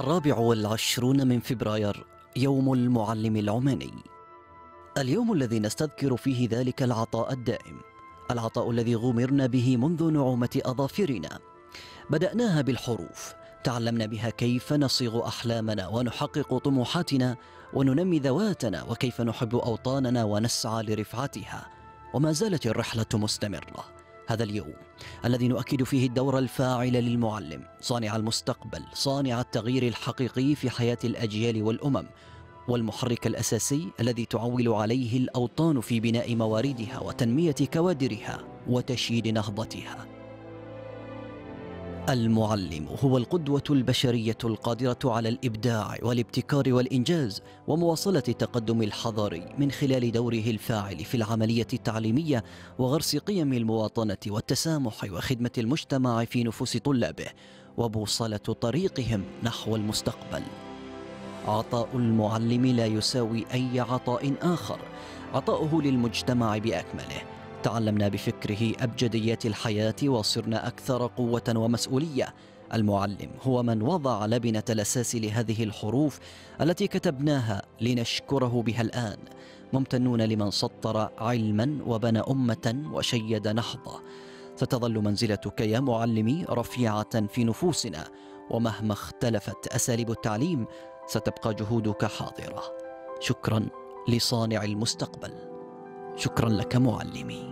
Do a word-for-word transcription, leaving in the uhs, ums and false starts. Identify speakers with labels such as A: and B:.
A: الرابع والعشرون من فبراير، يوم المعلم العماني. اليوم الذي نستذكر فيه ذلك العطاء الدائم، العطاء الذي غمرنا به منذ نعومة أظافرنا. بدأناها بالحروف، تعلمنا بها كيف نصيغ أحلامنا ونحقق طموحاتنا وننمي ذواتنا، وكيف نحب أوطاننا ونسعى لرفعتها. وما زالت الرحلة مستمرة. هذا اليوم الذي نؤكد فيه الدور الفاعل للمعلم، صانع المستقبل، صانع التغيير الحقيقي في حياة الأجيال والأمم، والمحرك الأساسي الذي تعول عليه الأوطان في بناء مواردها وتنمية كوادرها وتشييد نهضتها. المعلم هو القدوة البشرية القادرة على الإبداع والابتكار والإنجاز ومواصلة التقدم الحضاري من خلال دوره الفاعل في العملية التعليمية وغرس قيم المواطنة والتسامح وخدمة المجتمع في نفوس طلابه، وبوصلة طريقهم نحو المستقبل. عطاء المعلم لا يساوي أي عطاء آخر، عطاؤه للمجتمع بأكمله. تعلمنا بفكره أبجديات الحياة وصرنا أكثر قوة ومسؤولية. المعلم هو من وضع لبنة الأساس لهذه الحروف التي كتبناها لنشكره بها الآن، ممتنون لمن سطر علما وبنى أمة وشيد نهضة. ستظل منزلتك يا معلمي رفيعة في نفوسنا، ومهما اختلفت أساليب التعليم ستبقى جهودك حاضرة. شكرا لصانع المستقبل. شكرا لك معلمي.